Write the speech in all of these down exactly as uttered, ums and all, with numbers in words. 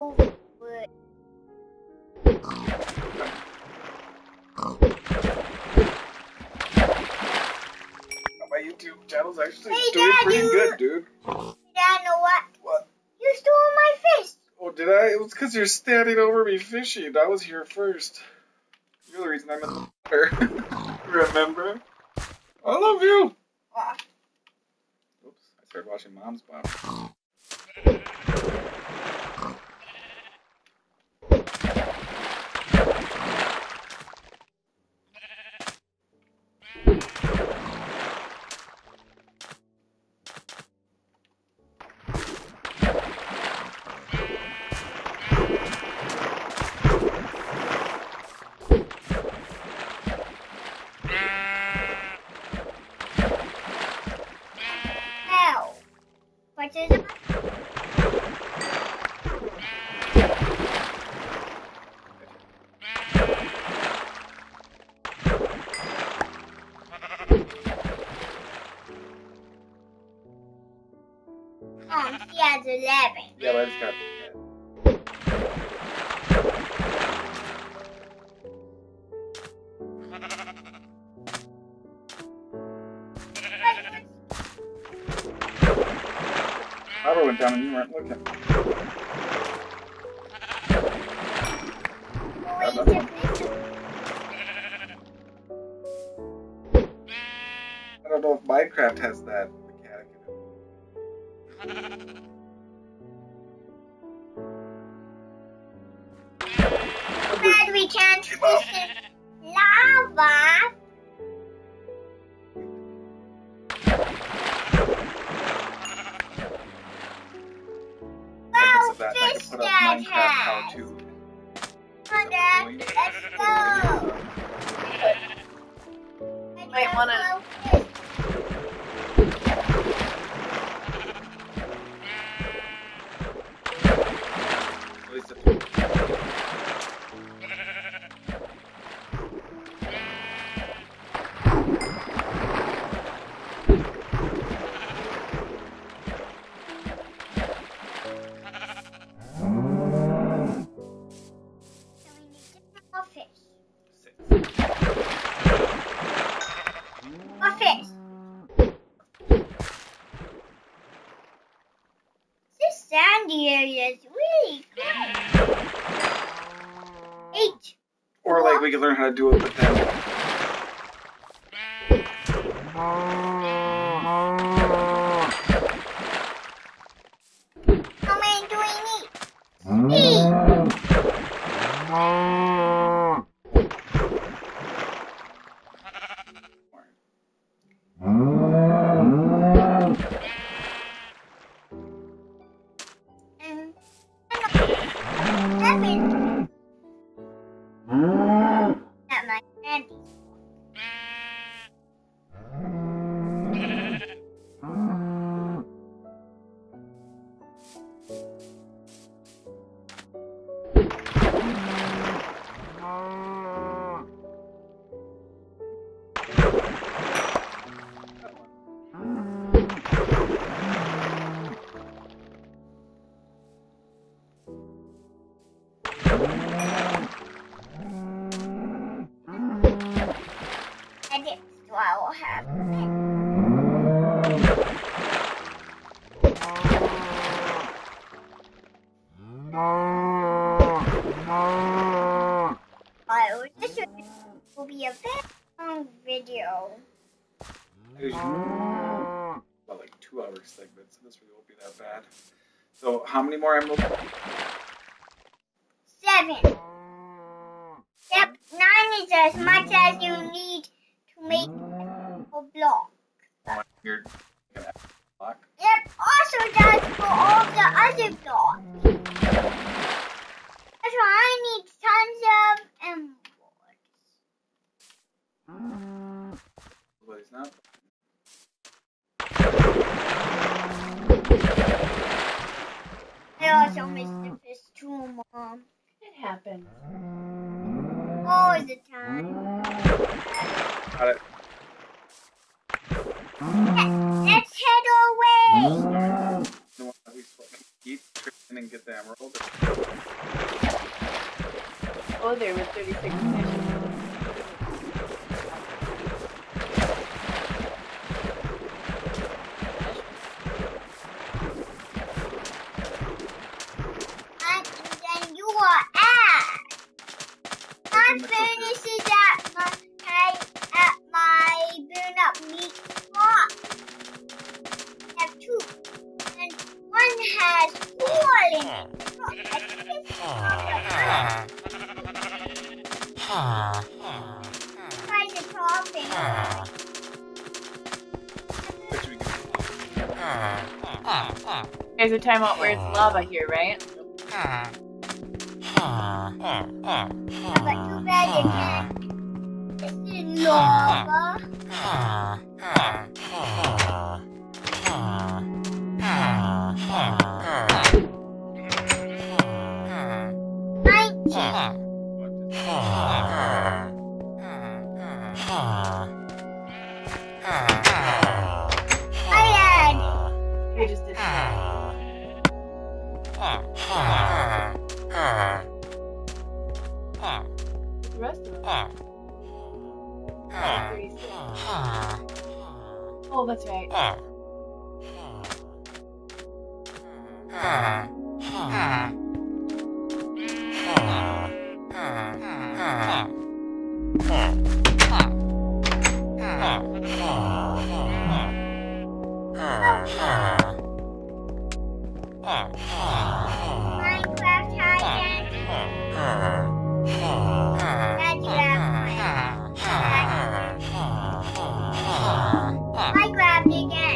My YouTube channel's actually hey, doing Dad, pretty you... good, dude. Dad, know what? What? You stole my fish. Oh, did I? It was because you're standing over me fishing. I was here first. You're the reason I'm in the water. Remember? I love you. Oh. Oops, I started watching Mom's Bob. What is it? Oh, she has eleven. Yeah, but I just got ten. Power went down and you weren't looking. Wait, I don't know if Minecraft has that mechanic in it. Dad, we can't fish in lava. Of that, I can put up Minecraft how to. Come on, Dad, let's go. Wait, wanna? At least it's sandy area is really good. Eight. Or like we can learn how to do it with them. How many do we need? Eight. Not my candy. So I will have I this will be a very long video. About like two hour segments, so this really won't be that bad. So how many more emeralds? Seven. Yep, nine is as much as you need to make a block. You're gonna have a block? Yep, also does for all the other blocks. That's why I need tons of emeralds. But he's not. I also missed the fish too, Mom. It happens. All the time. Got it. Let's head away. Eat, trip in and get the emerald. either with thirty-six fish. And then you are at. My furnace is at my at my burn up meat spot. I have two. And one has four in it. Look, I think it's try the topping. There's a timeout where it's lava here, right? Yeah, but too bad you can't. This is lava. Nineteen. We just did that. The rest of them. thirty-six. Oh, that's right. Minecraft Titan. That's I grabbed it again.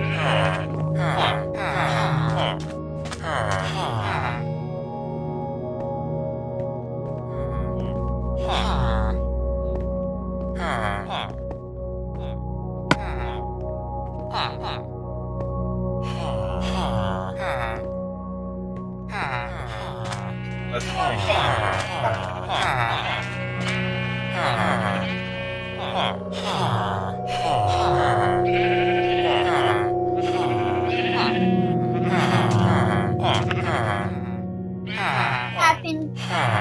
Let's Happened.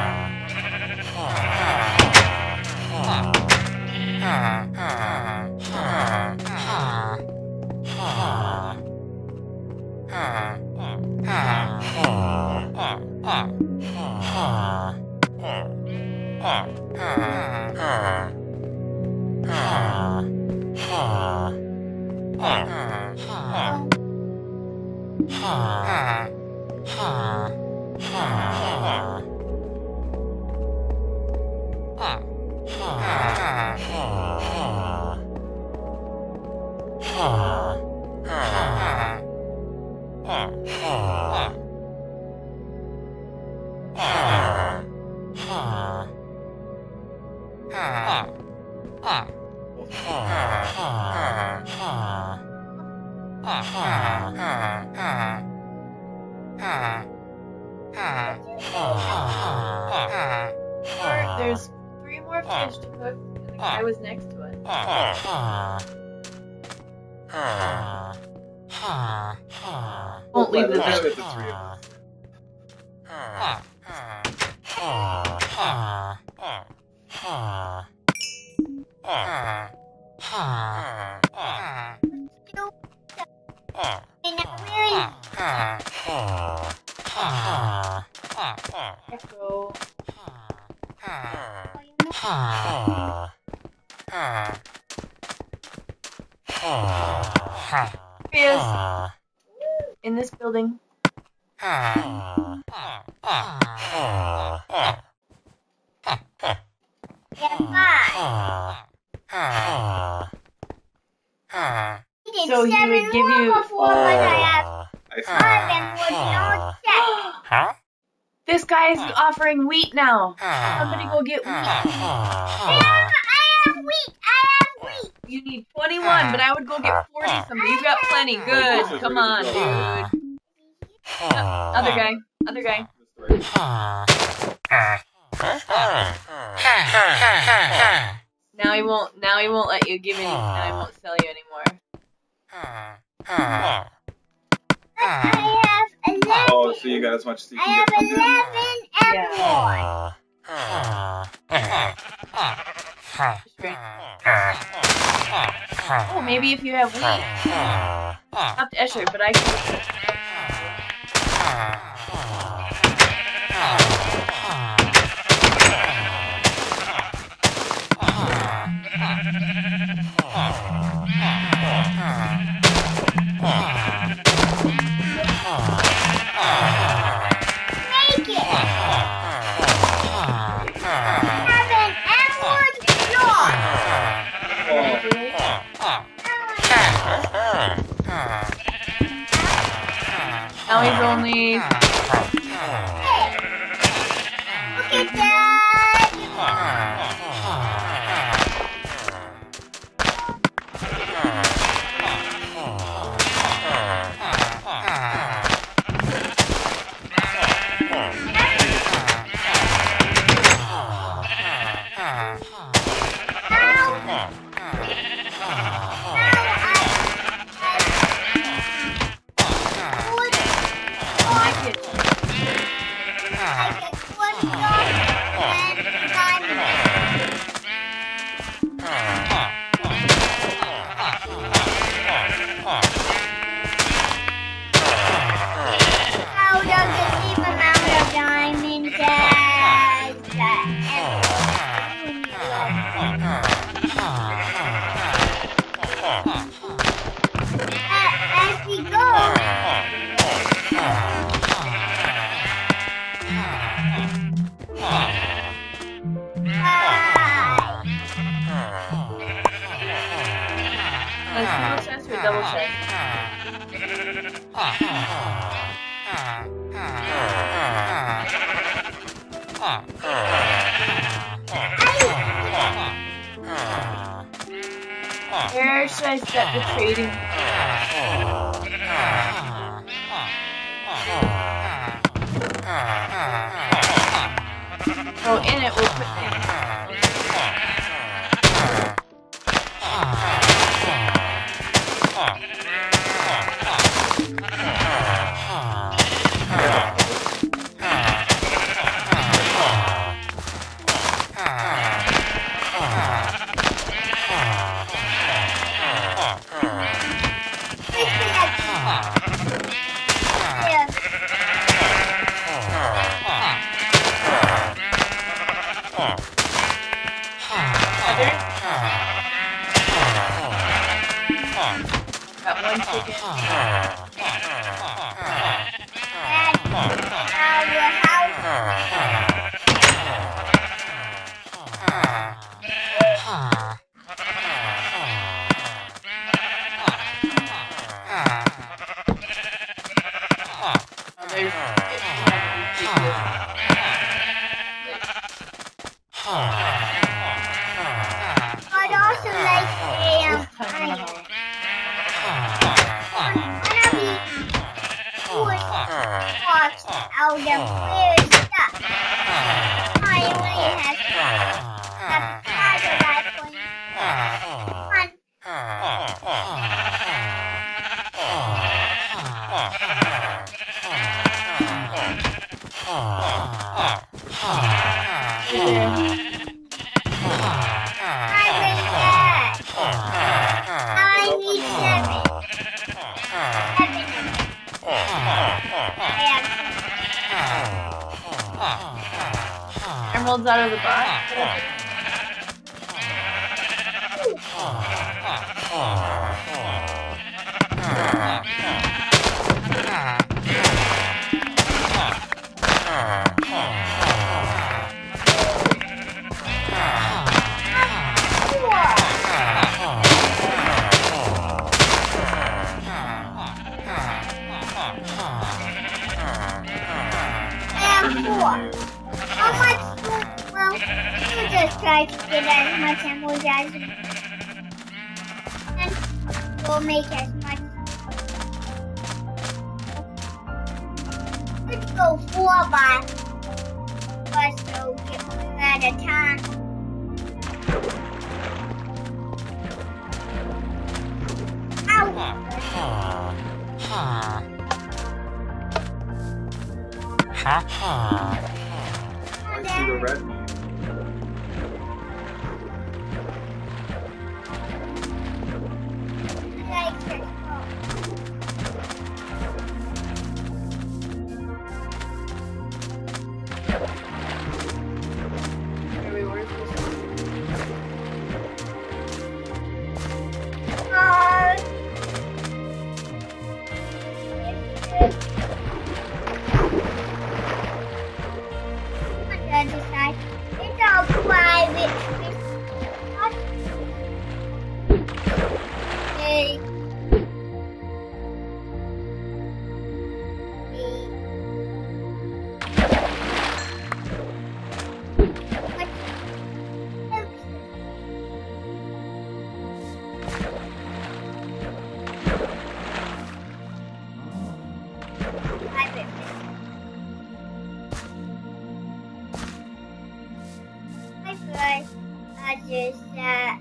There's three more fish to cook, and the guy was next to it. Won't leave the Let us village. get the three of us. Echo. Here he is. In this building. So he would give you. This guy's offering wheat now. Somebody go get wheat. I have wheat. I have wheat. You need twenty-one, but I would go get forty something. You've got plenty. Good. Come on, dude. Uh, other guy. Other guy. Now he won't. Now he won't let you give any. Now he won't sell you anymore. I have eleven. Oh, so you got as much as you I can have get from him. eleven and Yeah. more. Oh, maybe if you have wheat. Not Escher, but I can. Make it. Have an emerald block. Now he's only. Hey, look at that. How does the same amount of diamonds as the as we go? Like single chest or double chest? Where should I set the trading? Oh, in it we'll put things. Got one chicken. Oh, there's, it's ridiculous. I'd also like a um, parts out of weird stuff. I only have a part of that point. I really bad. I need seven. Emeralds out of the box. How much food? Well, you just try to get as much emeralds as you can. And we'll make as much. Let's go four by us so get one at a time. I see the red meat. just that.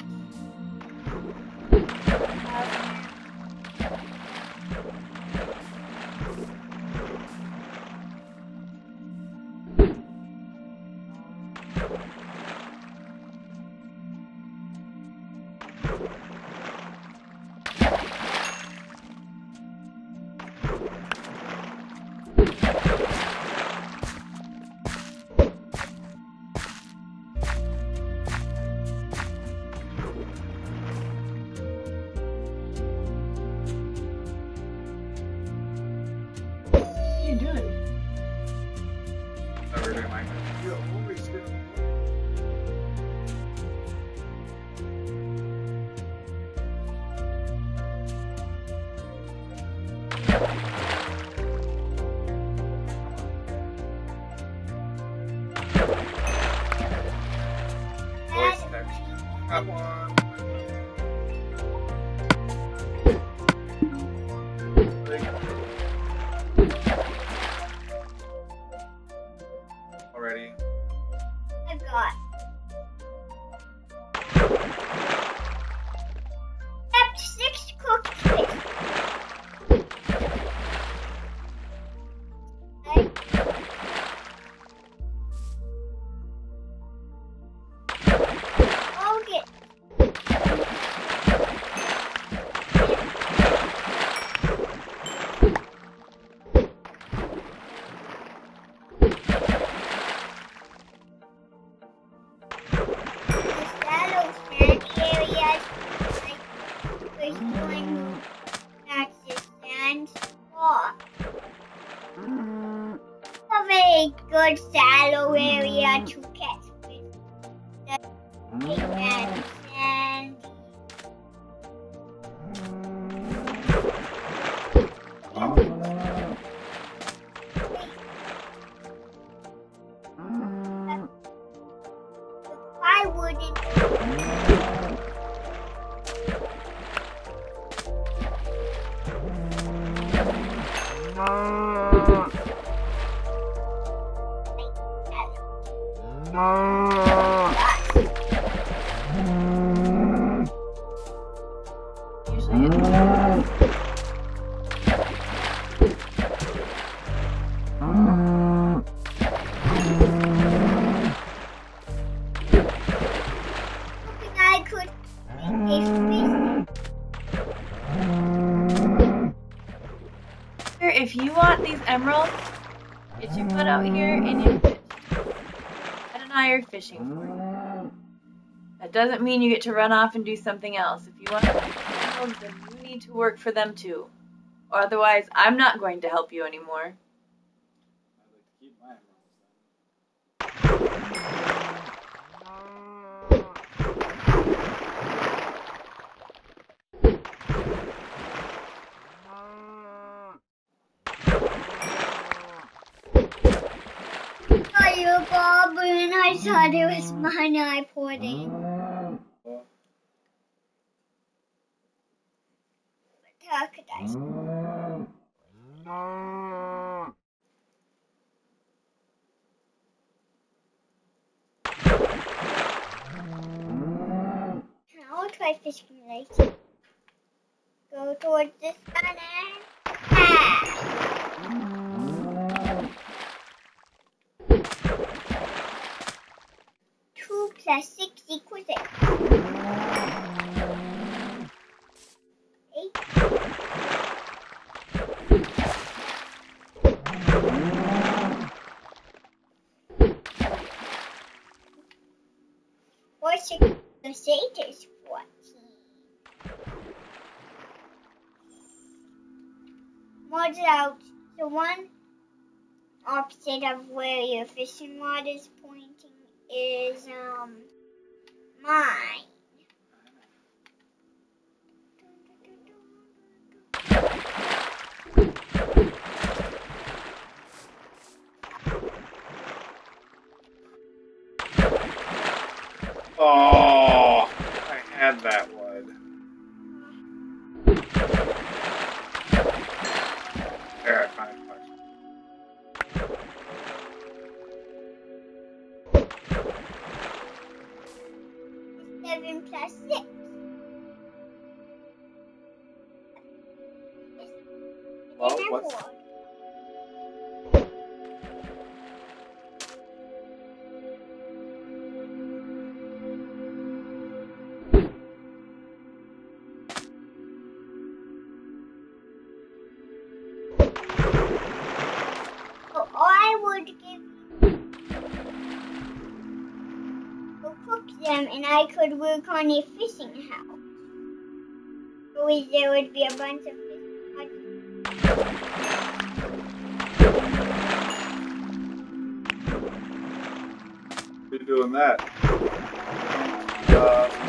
Come on. Already. I've got. Except six cookies. Okay. I'll get. Good shallow area to catch fish. Take that sand. Why wouldn't I could if you want these emeralds, get your foot out here and you fish. Ed and I are fishing for you. That doesn't mean you get to run off and do something else. If you want emeralds, then you need to work for them too. Or otherwise, I'm not going to help you anymore. I'd like to keep my emeralds you Bob and I thought it was mine I poured in. Crocodiles. I'll try fishing later. Go towards the sun and pass. Two plus six equals eight. Eight. Four six plus eight is fourteen. Mod's out. The one opposite of where your fishing rod is pointing is um mine. Oh, I had that one. There, I finally touched it. Well, what's... So I would give you to cook them, and I could work on a fishing house. So there would be a bunch of fish. You're doing that. Uh,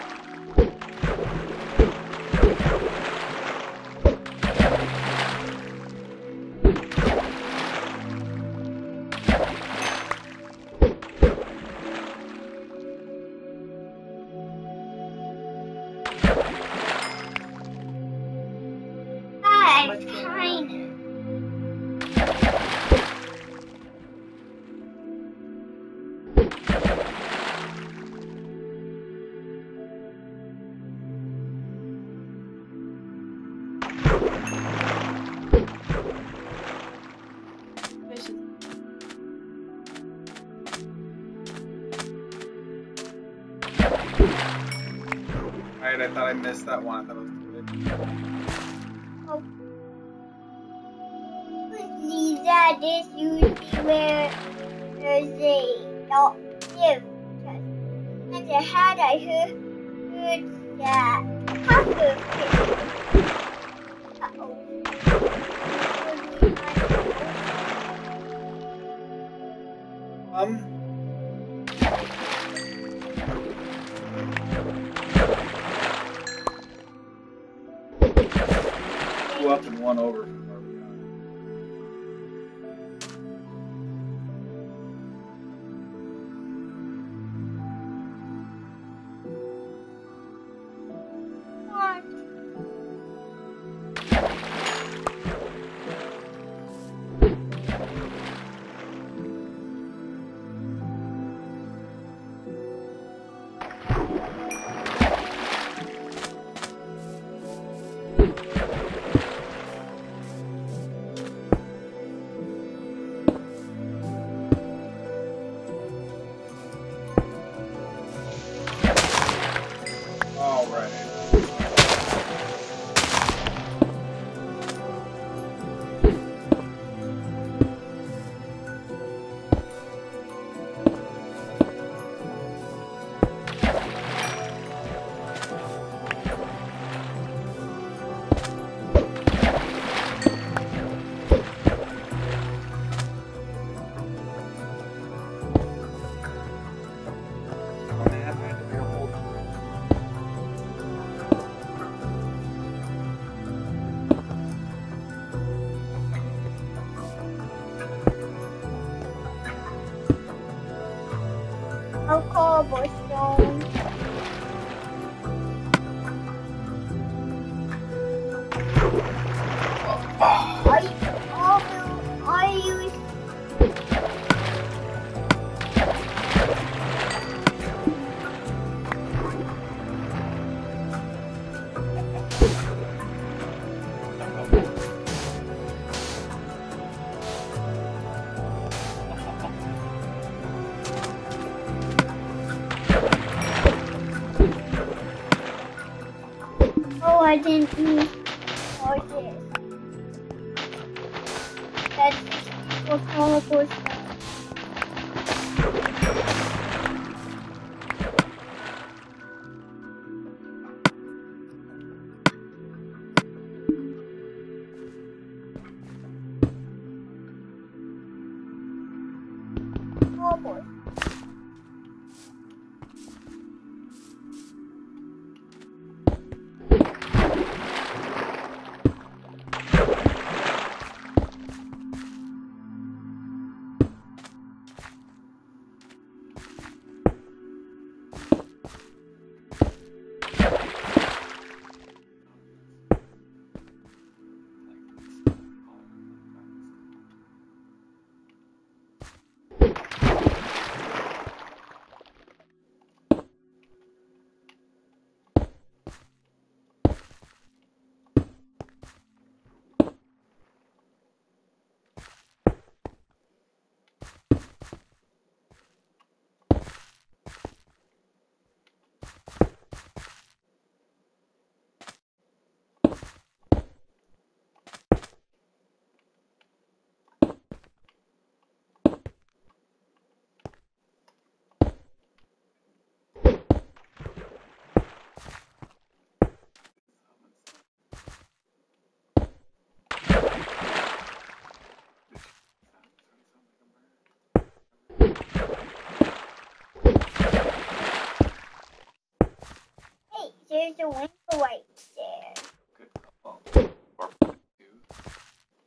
I'm tiny. Fish is Alright, I thought I missed that one. I thought it was too late. Oh. Lisa, this usually where there's a doctor. And I had I heard, heard that puffer fish. Uh-oh. Um... Two up and one over from where we I'll cobblestone. I, I, I use Oh, I didn't need for this. That's sixty for cobblestone. Cobblestone.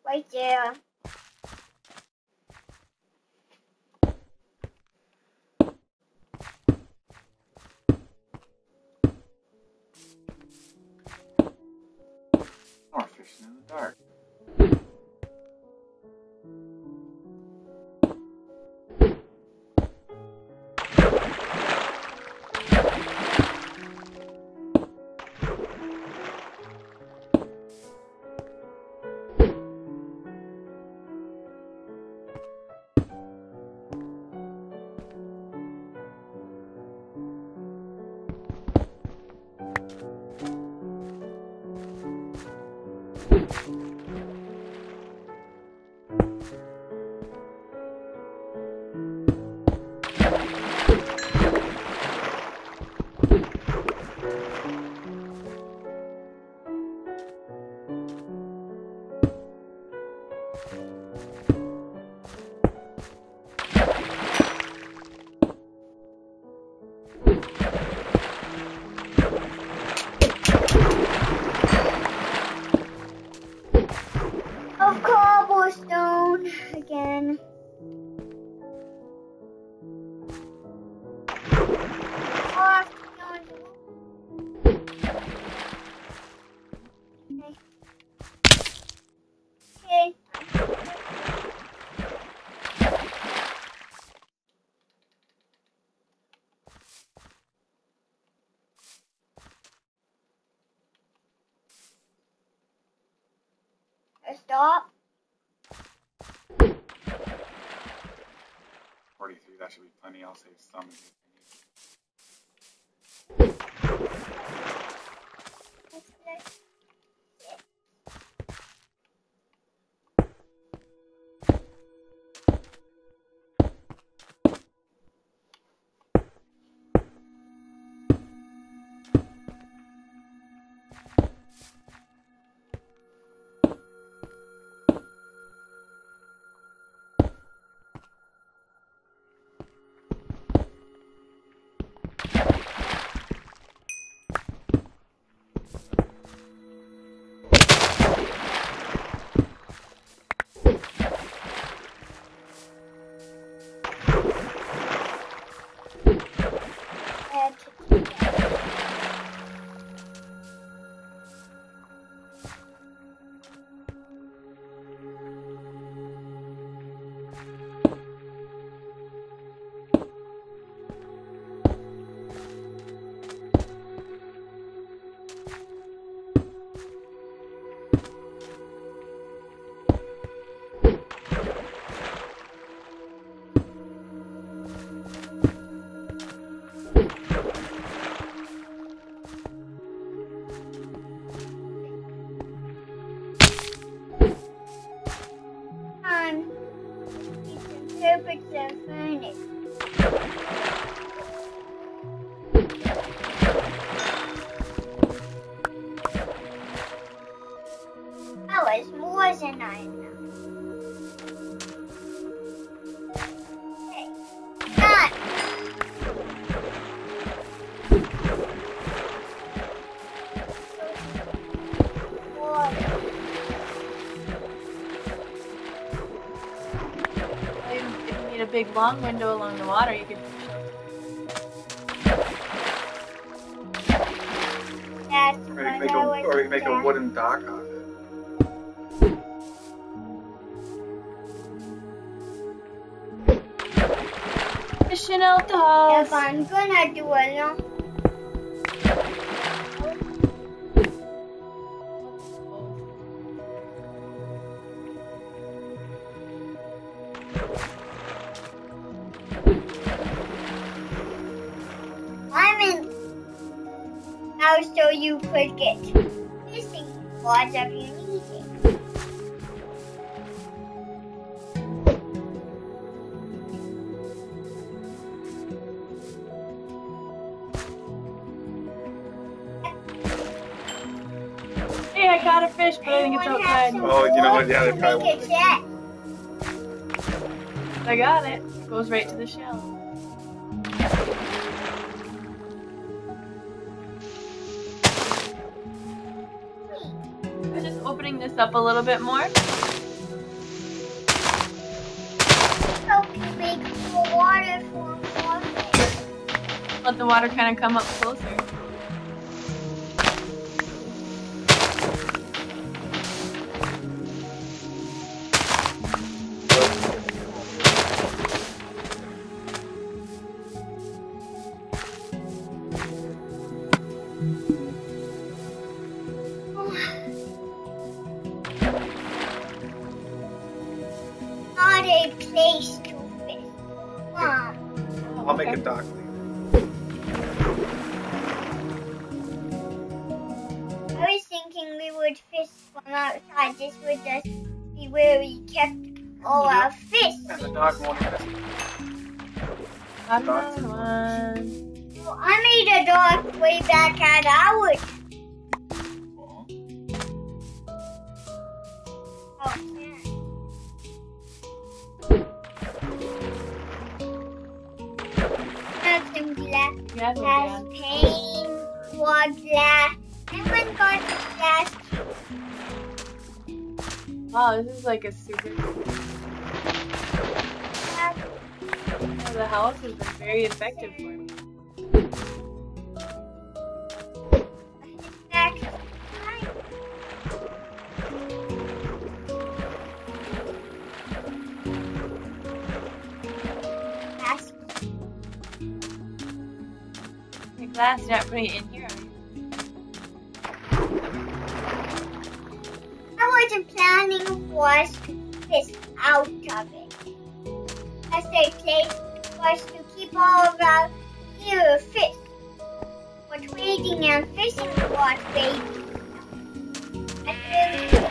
Right there. More fishing in the dark. Of cobblestone again. Oh, okay. Okay. Stop. forty-three, that should be plenty. I'll save some. Carpets and furniture. That was more than I know. Okay. Done. Water. If you need a big long window along the water, you could. That's Or you what can make I a, was or you can make a saying. wooden dock on it. Fishing out the If house. I'm gonna do a long. I'm in. Now, so you could get fishing rods if you need it. Hey, I caught a fish, but I think it's Anyone have outside. some Oh, you know what? wood Yeah, they to probably make a chest? I got it. Goes right to the shell. I'm just opening this up a little bit more. So we make more water for more fish. Let the water kind of come up closer. Not a place to fish. Mom. I'll make a dock later. I was thinking we would fish from outside. This would just be where we kept all our fish. And the dock won't exist. Another one. Well, I made a dock way back at ours. Oh, yeah. Has some glass, Yeah, has yeah. paint, wood glass, and one got glass. Wow, this is like a super. Oh, the house has been very effective for me. Next. Glass. The glass, you're not putting it in here, are you? I wasn't planning for us to fish out of it. As a place for us to keep all of our here fish. For trading and fishing for trading. That's really good.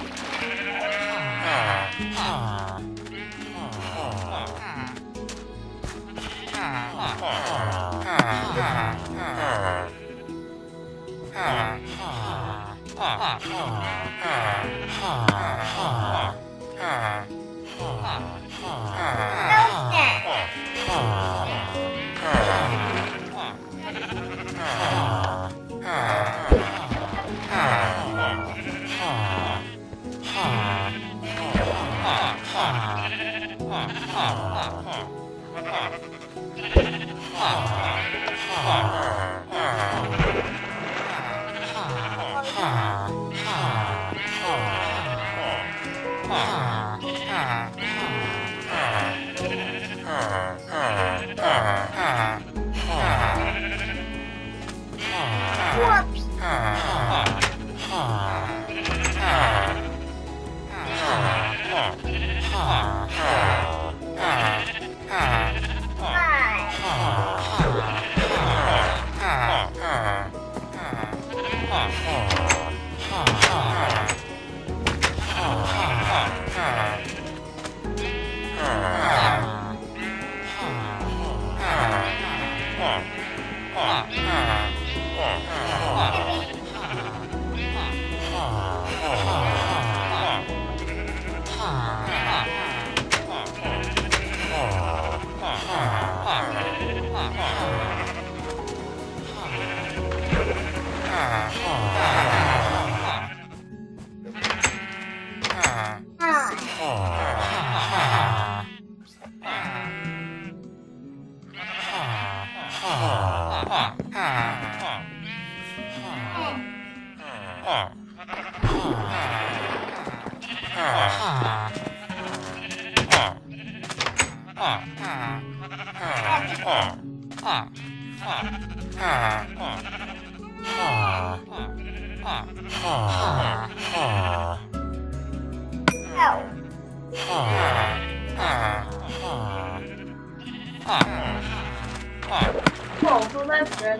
Oh, well that's good.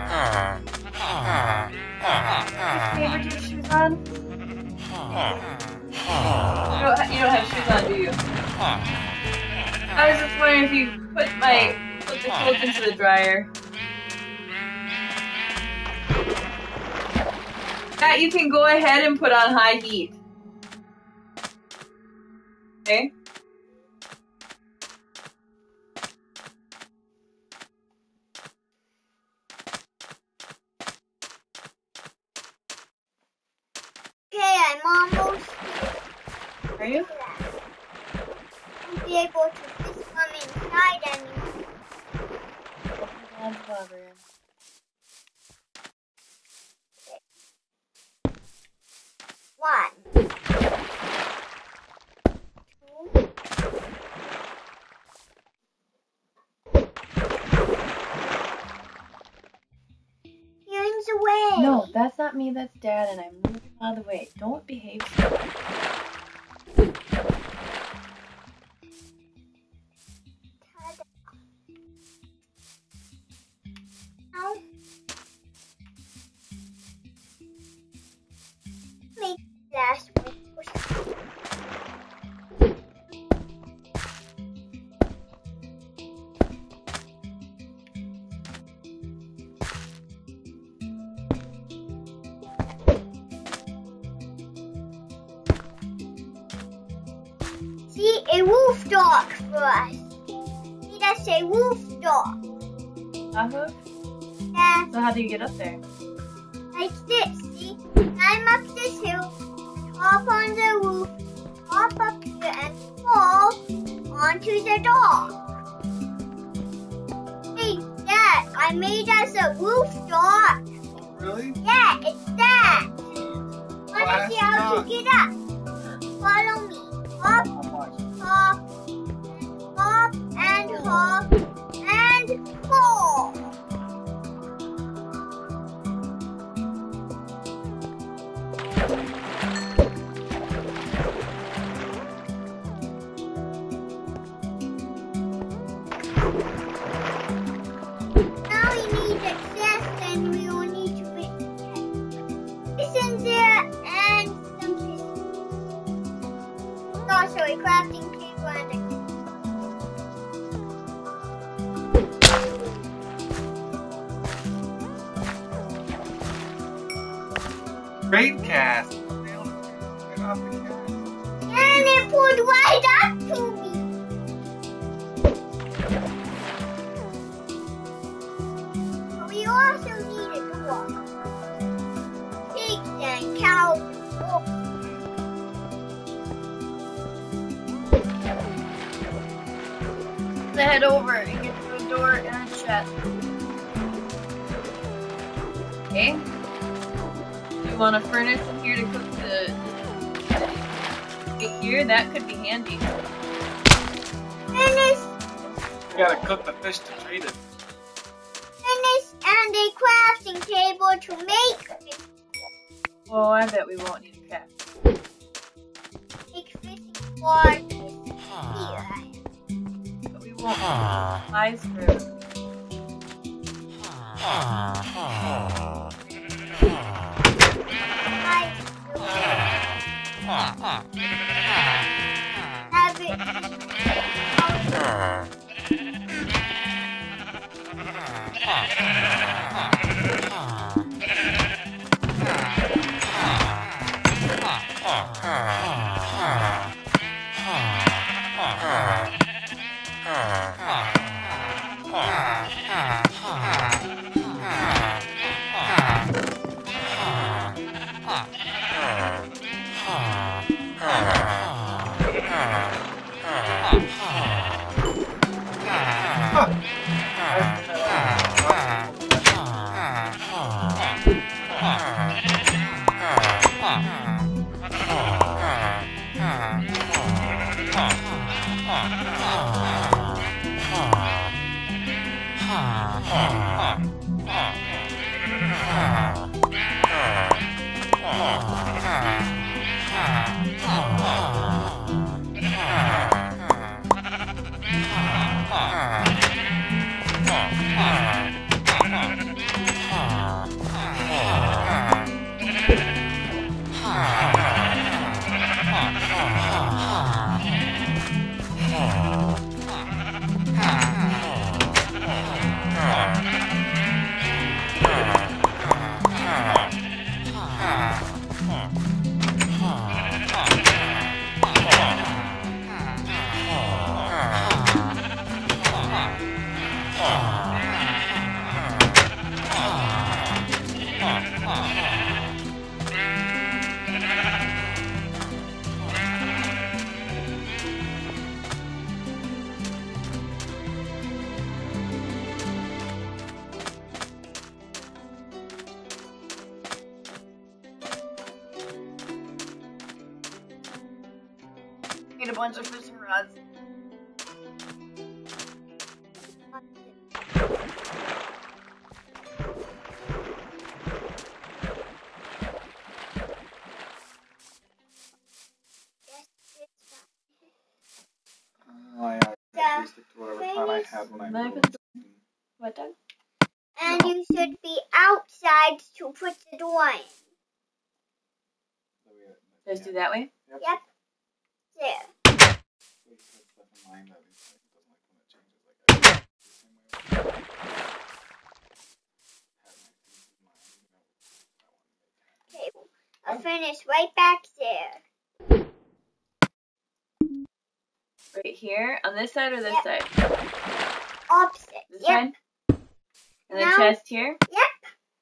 Which favorite do you have shoes on? You don't, ha you don't have shoes on, do you? I was just wondering if you put my put the clothes into the dryer. That you can go ahead and put on high heat. Okay? Okay, I'm almost here. Are you? I'll be able to fish from outside anymore. Dad's bothering. One. Two. Turns away. No, that's not me, that's Dad, and I'm moving out of the way. Don't behave so. Now, make last one. See, a wolf dog for us. See, that's a wolf dog. Uh-huh. Yeah, So how do you get up there? like this. See, climb up this hill, hop on the roof, hop up here, and fall onto the dog. Hey, Dad, I made us a wolf dog. Really? Yeah, it's that. Wanna Class see how to dog. get up? Follow me. Hop, I'm watching. hop, hop, and hop, and fall. Now we need a chest, and we will need to make this in there and some kisses. Also, a crafting table and a Great cast. Get off the cast. and it pulled right up to me. But we also need a door. Pigs and cows and wolves. Let's head over and get to a door and a chest. Okay? Do you want a furnace in here to cook the... Right here? That could be handy. Furnace, We gotta cook the fish to trade it. furnace, and a crafting table to make fish. Well, I bet we won't need a craft. Make fishing rod is here. But we won't need supplies for it. Have it. a bunch of fishing rods. Oh, I actually stick to whatever plan I had when I Knife moved. and- What, Doug? And you should be outside to put the door in. Just do that way? Yep. Yep. There. So you put stuff in mind that it's like, doesn't like when it changes like I do it the same way. Have my things in mind, you know, I want to make. Okay. I'll finish right back there. Right here? On this side or this Yep. side? Opposite. This Yep. side? And the No. chest here? Yep.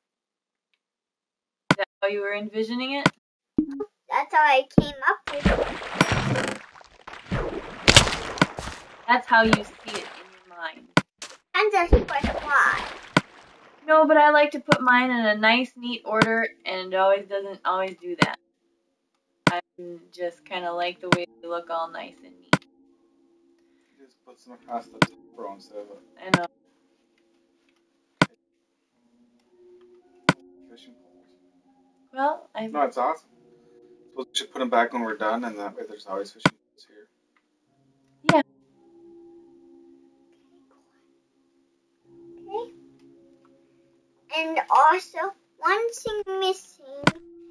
Is that how you were envisioning it? That's how I came up with it. That's how you see it in your mind. And just put why. No, but I like to put mine in a nice, neat order, and it always doesn't always do that. I just kind of like the way they look all nice and neat. You just put some across the top row instead of a I know. fishing poles. Well, I No, it's awesome. So we should put them back when we're done, and that way there's always fishing poles here. yeah. Okay. And also, one thing missing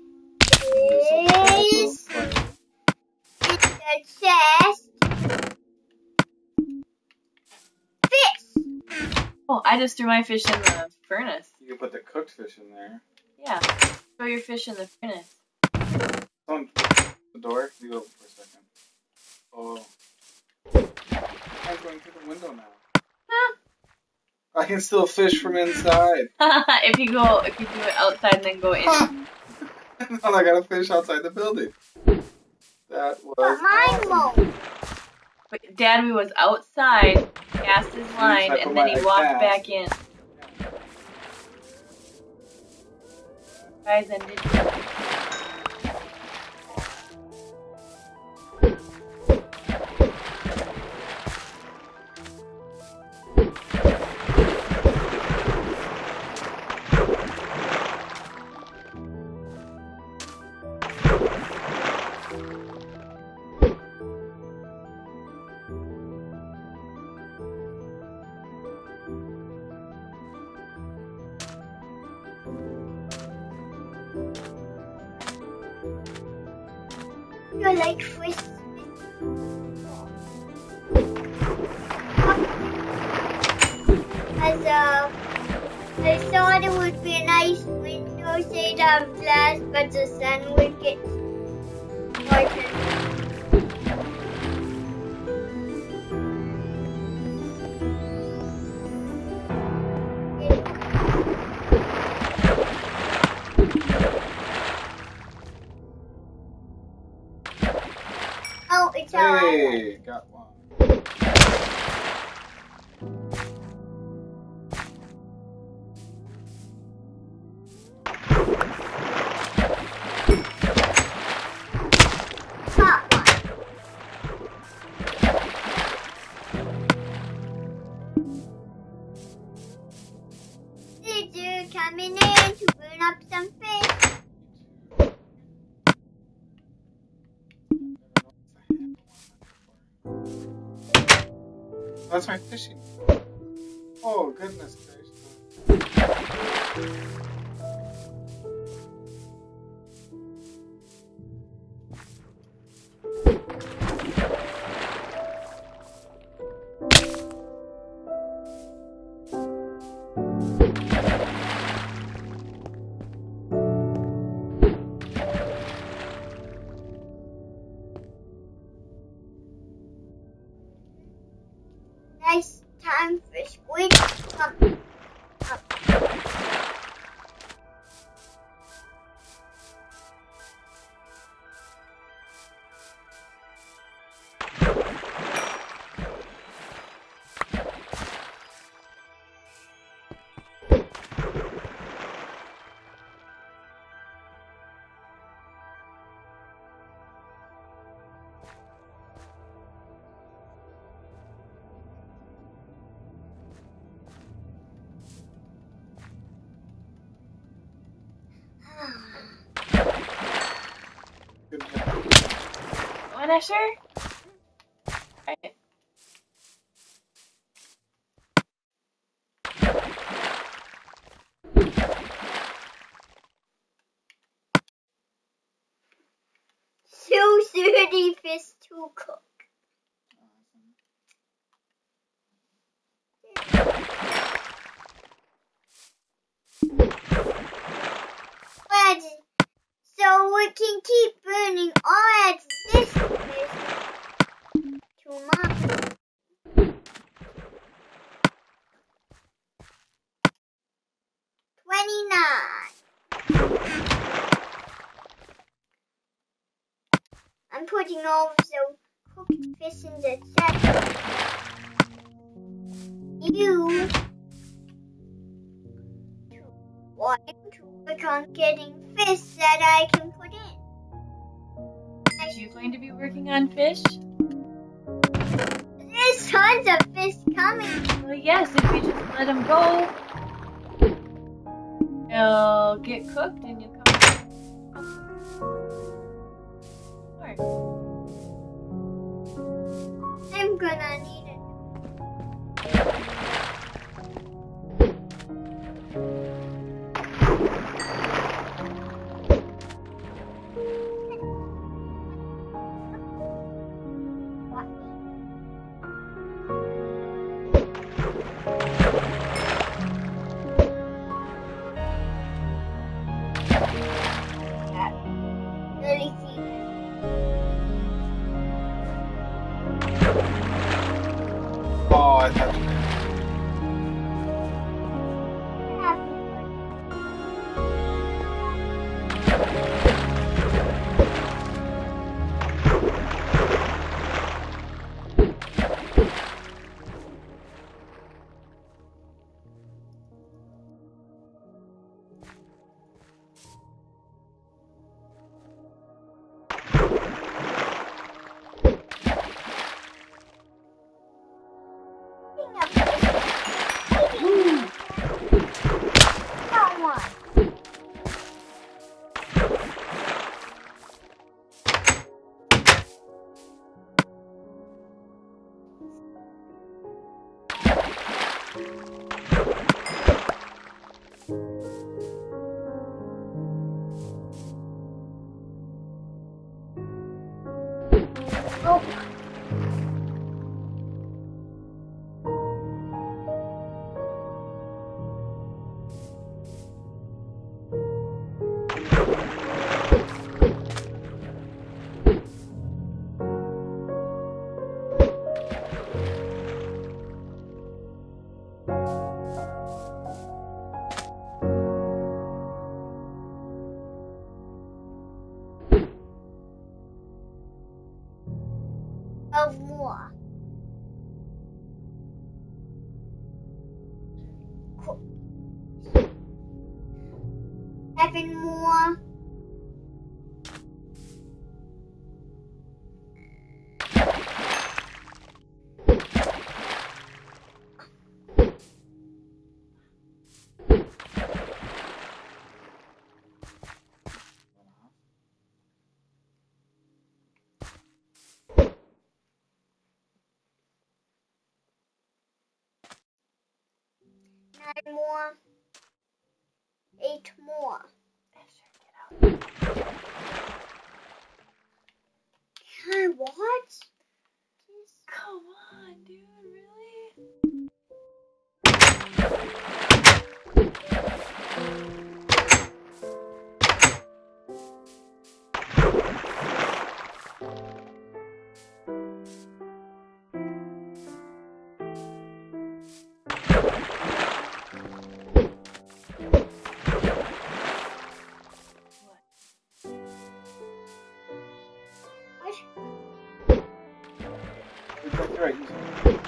is in the chest. Fish. Oh, I just threw my fish in the furnace. You can put the cooked fish in there. Yeah. Throw your fish in the furnace. Someone the door. Leave it open for a second. Oh. I'm going through the window now. Huh. I can still fish from inside. if you go, if you do it outside and then go in. And I gotta fish outside the building. That was But mine awesome. won't. But Daddy was outside, cast his line, I put and then my- he I walked cast. back in. Guys, and did you? You're like fish. As uh, I thought it would be a nice window shade of glass, but the sun would get important. Oh, it's all I like. Hey, got one. Hot one. Did you coming in to burn up some fish? That's my fishing pole. Oh, goodness gracious. Nice time for squid. Come up. on, Asher? Alright. So thirty fish to cook. But, so we can keep burning all at this fish tomorrow. Twenty-nine. I'm putting all of the cooked fish in the set. You want to work on getting fish that I can put in. Are you going to be working on fish? There's tons of fish coming. Well, yes, if you just let them go, they'll get cooked and you'll come back. Alright. I'm gonna need it. Really see it. Oh, I touched it. Oh. Of more. Cool. Seven more. Nine more. Eight more. Can I watch? Come on, dude, really? That's right. Use it.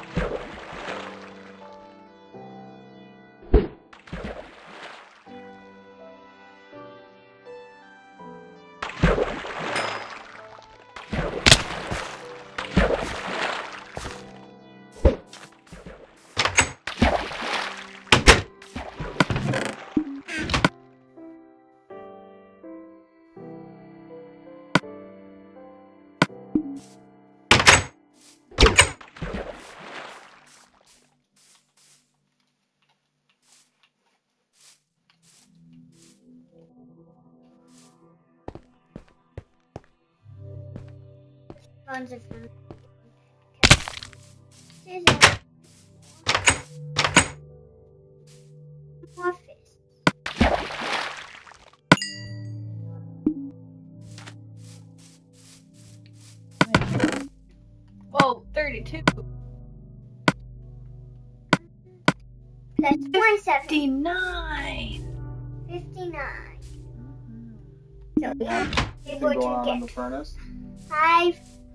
Tons of food. There's a more fish. Whoa, thirty-two. Plus one seven. fifty-nine. Fifty-nine. Mm-hmm. So we have Anything able going to on in the get furnace? five,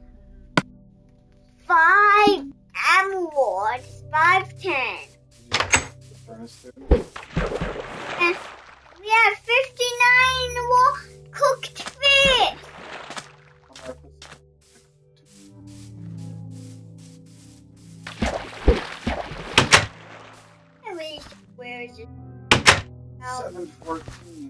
five emeralds, five ten. The furnace too? And we have fifty-nine raw cooked fish. How much is- At least, where is it? Oh, seven fourteen.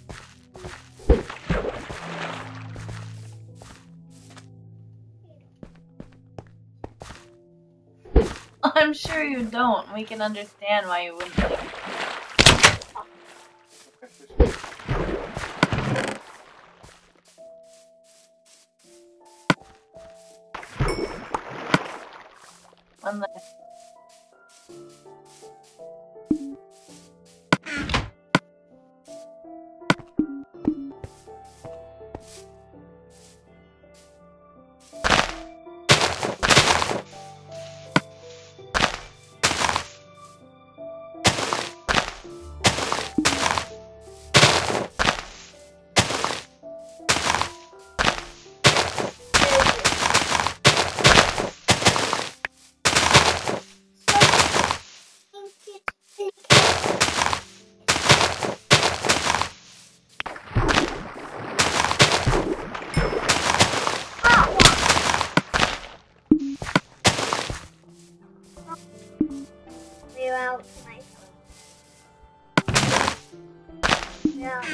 I'm sure you don't. We can understand why you wouldn't like it. One last. we're out, my phone. Yeah.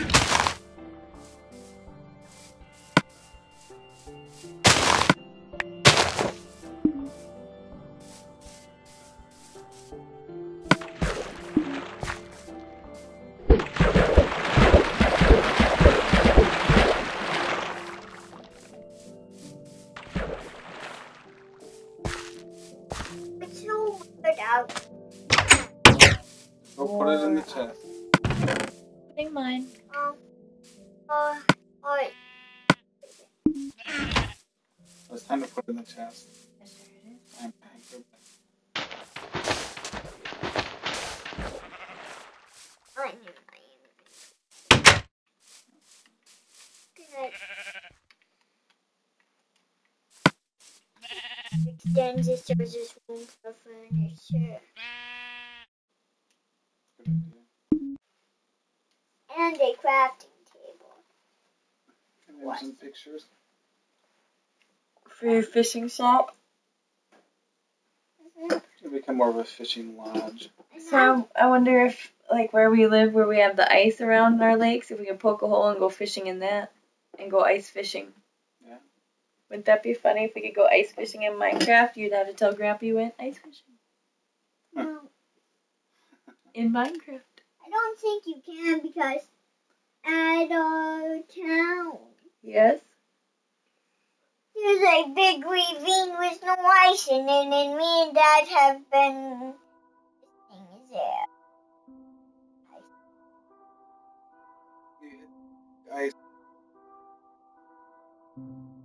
It's so weird out. Go put it in the chest. Putting mine. Um, uh, alright. It's time to put it in the chest. Yes, sir, it is. Time to anchor. I knew I am. Good. Extends it so there's just room for furniture. Good idea. And a crafting table. And there's some pictures. For your fishing shop. Mhm. It'll become more of a fishing lodge. So I wonder if, like where we live, where we have the ice around our lakes, if we can poke a hole and go fishing in that, and go ice fishing. Yeah. Wouldn't that be funny if we could go ice fishing in Minecraft? You'd have to tell Grandpa you went ice fishing No, in Minecraft. I don't think you can because at our town Yes. there's a big ravine with no ice in it, and me and Dad have been fishing there. Ice.